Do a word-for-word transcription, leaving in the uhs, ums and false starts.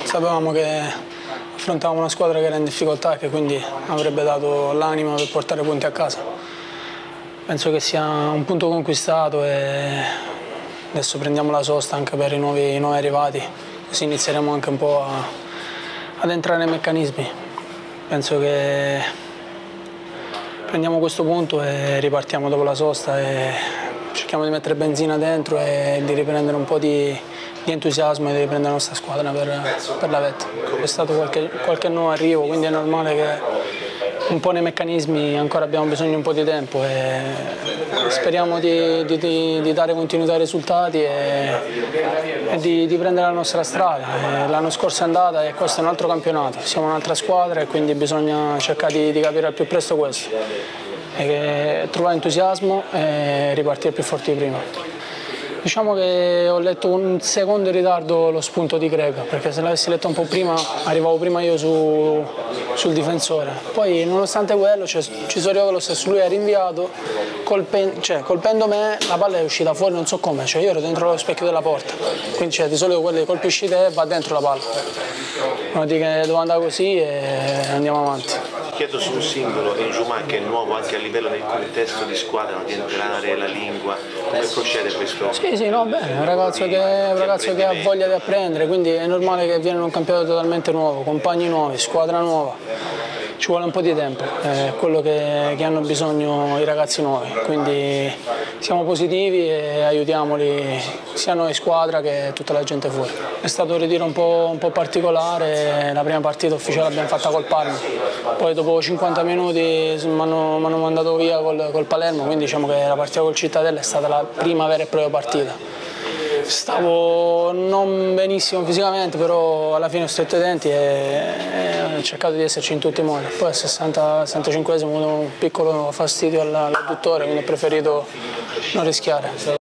Sapevamo che affrontavamo una squadra che era in difficoltà e che quindi avrebbe dato l'anima per portare punti a casa. Penso che sia un punto conquistato e adesso prendiamo la sosta anche per i nuovi, i nuovi arrivati, così inizieremo anche un po' a, ad entrare nei meccanismi. Penso che prendiamo questo punto e ripartiamo dopo la sosta e cerchiamo di mettere benzina dentro e di riprendere un po' di, di entusiasmo e di riprendere la nostra squadra per, per la vetta. È stato qualche, qualche nuovo arrivo, quindi è normale che un po' nei meccanismi ancora abbiamo bisogno di un po' di tempo e speriamo di, di, di dare continuità ai risultati e, e di, di prendere la nostra strada. L'anno scorso è andata e questo è un altro campionato, siamo un'altra squadra e quindi bisogna cercare di, di capire al più presto questo, e trovare entusiasmo e ripartire più forti di prima. Diciamo che ho letto un secondo in ritardo lo spunto di Greca, perché se l'avessi letto un po' prima arrivavo prima io su, sul difensore. Poi nonostante quello cioè, ci sono arrivato lo stesso, lui ha rinviato, colpen cioè, colpendo me la palla è uscita fuori non so come, cioè io ero dentro lo specchio della porta, quindi cioè, di solito quelli colpisci te e va dentro la palla. Non dico che devo andare così e andiamo avanti. Chiedo su un singolo, Enjuma che è nuovo anche a livello del contesto di squadra, di entrare la lingua, come procede questo? Sì, sì, no, bene, è un ragazzo, che, un ragazzo che ha voglia di apprendere, quindi è normale che viene in un campionato totalmente nuovo, compagni nuovi, squadra nuova. Ci vuole un po' di tempo, è quello che, che hanno bisogno i ragazzi nuovi, quindi siamo positivi e aiutiamoli sia noi squadra che tutta la gente fuori. È stato un ritiro un po', un po' particolare, la prima partita ufficiale l'abbiamo fatta col Parma, poi dopo cinquanta minuti mi hanno mandato via col, col Palermo, quindi diciamo che la partita col Cittadella è stata la prima vera e propria partita. Stavo non benissimo fisicamente, però alla fine ho stretto i denti e, e ho cercato di esserci in tutti i modi. Poi al sessanta sessantacinquesimo ho avuto un piccolo fastidio all'adduttore, quindi ho preferito non rischiare.